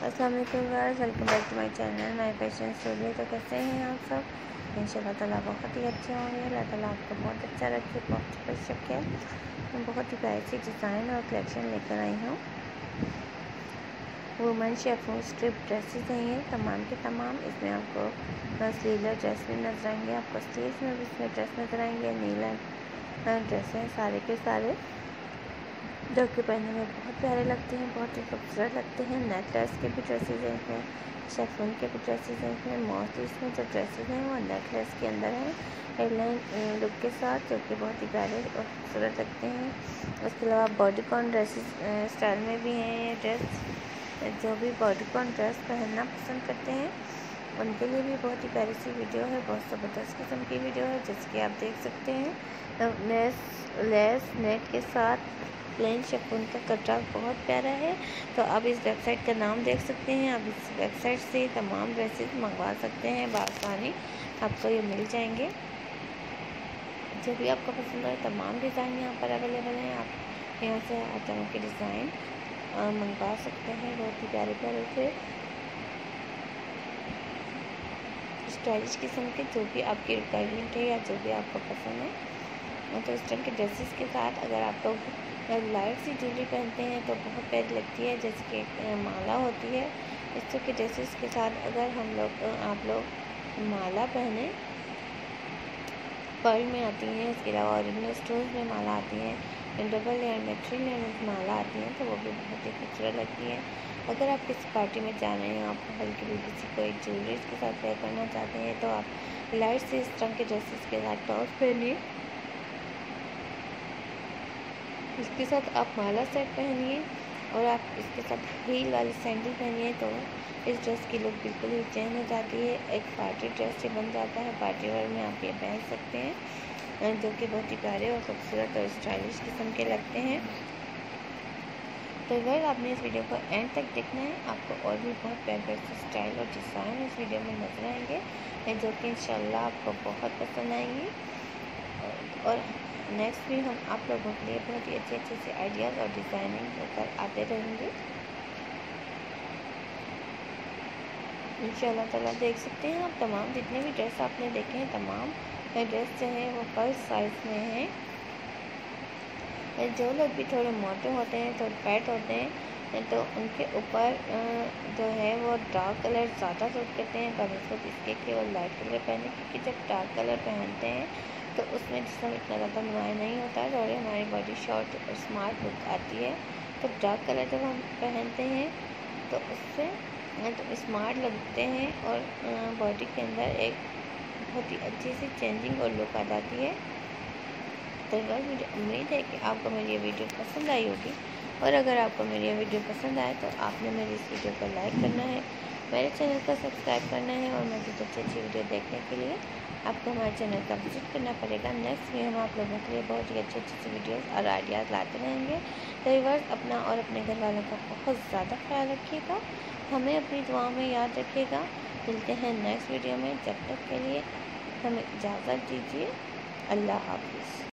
अस्सलाम वालेकुम guys, welcome back to my channel my fashion studio. तो कैसे हैं आप सब? इंशाल्लाह ताला बहुत ही अच्छे होंगे। अल्लाह ताला आपको बहुत अच्छा रखे, बहुत खुश रखे। मैं बहुत ही प्यारी सी डिज़ाइन और कलेक्शन लेकर आई हूँ। वुमेन शिफॉन स्ट्रिप ड्रेसेस हैं ये तमाम के तमाम। इसमें आपको स्लीवलेस ड्रेस भी नजर आएंगे, आपको स्लीव्स में भी इसमें ड्रेस नजर आएंगे। नीला ड्रेस हैं सारे के सारे, जो कि पहनने में बहुत प्यारे लगते हैं, बहुत ही खूबसूरत लगते हैं। नेकलेस के भी ड्रेसेस हैं इसमें, शेफून के भी ड्रेसेस हैं इसमें। मोस्टली इसमें जो ड्रेसेस हैं वो नेकलेस के अंदर हैं, हेडलाइन लुक के साथ, जो कि बहुत ही प्यारे और खूबसूरत लगते हैं। उसके अलावा बॉडीकॉन ड्रेसेस स्टाइल में भी हैं ये ड्रेस। जो भी बॉडीकॉन ड्रेस पहनना पसंद करते हैं उनके लिए भी बहुत ही प्यारी सी वीडियो है, बहुत ज़बरदस्त किस्म की वीडियो है, जिसकी आप देख सकते हैं। लेस नेट के साथ प्लेन शिफॉन का कटरा बहुत प्यारा है। तो आप इस वेबसाइट का नाम देख सकते हैं। आप इस वेबसाइट से तमाम ड्रेसेस मंगवा सकते हैं बआसानी, आपको ये मिल जाएंगे। जो भी आपको पसंद है तमाम डिज़ाइन यहाँ पर अवेलेबल हैं। आप यहाँ से हर तरह के डिज़ाइन मंगवा सकते हैं, बहुत ही प्यारे प्यारे से स्टाइलिश किस्म के, जो भी आपकी रिक्वायरमेंट है या जो भी आपको पसंद है। तो इस तरह के ड्रेसेस के साथ अगर आप लोग लाइट सी ज्वेलरी पहनते हैं तो बहुत प्यारी लगती है, जैसे कि माला होती है। इस तरह के ड्रेसेस के साथ अगर आप लोग माला पहने, पर्ल में आती हैं, इसके अलावा ओरिजिनल स्टोन्स में माला आती हैं, डबल लेयर में 3 लेयर में माला आती हैं, तो वो भी बहुत ही खूबसूरत लगती है। अगर आप किसी पार्टी में जा रहे हैं, आप हल्की फुल्की सी कोई ज्वेलरी के साथ वेयर करना चाहते हैं, तो आप लाइट से इस तरह के ड्रेसेस के साथ टॉप पहनिए, इसके साथ आप माला सेट पहनिए और आप इसके साथ हील वाली सैंडल पहनिए, तो इस ड्रेस की लुक बिल्कुल ही चेंज हो जाती है। एक पार्टी ड्रेस से बन जाता है। पार्टी वेयर में आप ये पहन सकते हैं, जो कि बहुत ही प्यारे और खूबसूरत और स्टाइलिश किस्म के लगते हैं। तो अगर आपने इस वीडियो को एंड तक देखना है, आपको और भी बहुत प्यारे प्यारे स्टाइल और डिज़ाइन इस वीडियो में नजर आएंगे, जो कि इंशाल्लाह आपको बहुत पसंद आएंगे। और नेक्स्ट भी हम आप लोगों के लिए बहुत ही अच्छे से आइडियाज़ और डिज़ाइनिंग होकर आते रहेंगे इंशाल्लाह ताला। देख सकते हैं आप तमाम जितने भी ड्रेस आपने देखे हैं, तमाम ड्रेस जो हैं वो फर्स्ट साइज़ में हैं। जो लोग भी थोड़े मोटे होते हैं, थोड़े फैट होते हैं, तो उनके ऊपर जो है वो डार्क कलर ज़्यादा सूट करते हैं बनस्पत इसके कि वो लाइट कलर पहने, क्योंकि जब डार्क कलर पहनते हैं तो उसमें जिसम इतना ज़्यादा नुमाया नहीं होता है, और हमारी बॉडी शॉर्ट और स्मार्ट लुक आती है। तो डार्क कलर जब हम पहनते हैं तो उससे तो स्मार्ट लगते हैं और बॉडी के अंदर एक बहुत ही अच्छी सी चेंजिंग और लुक आ जाती है। तो मुझे उम्मीद है कि आपको मेरी ये वीडियो पसंद आई होगी, और अगर आपको मेरी ये वीडियो पसंद आए तो आपने मेरी इस वीडियो को लाइक करना है, मेरे चैनल को सब्सक्राइब करना है, और मज़ीद अच्छी वीडियो देखने के लिए आपको हमारे चैनल का विजिट करना पड़ेगा। नेक्स्ट भी हम आप लोगों के लिए बहुत ही अच्छी सी वीडियोस और आइडियाज़ लाते रहेंगे। तो व्यूअर्स, अपना और अपने घर वालों का बहुत ज़्यादा ख्याल रखिएगा, हमें अपनी दुआ में याद रखिएगा। मिलते हैं नेक्स्ट वीडियो में, जब तक के लिए हमें इजाज़त दीजिए। अल्लाह हाफिज़।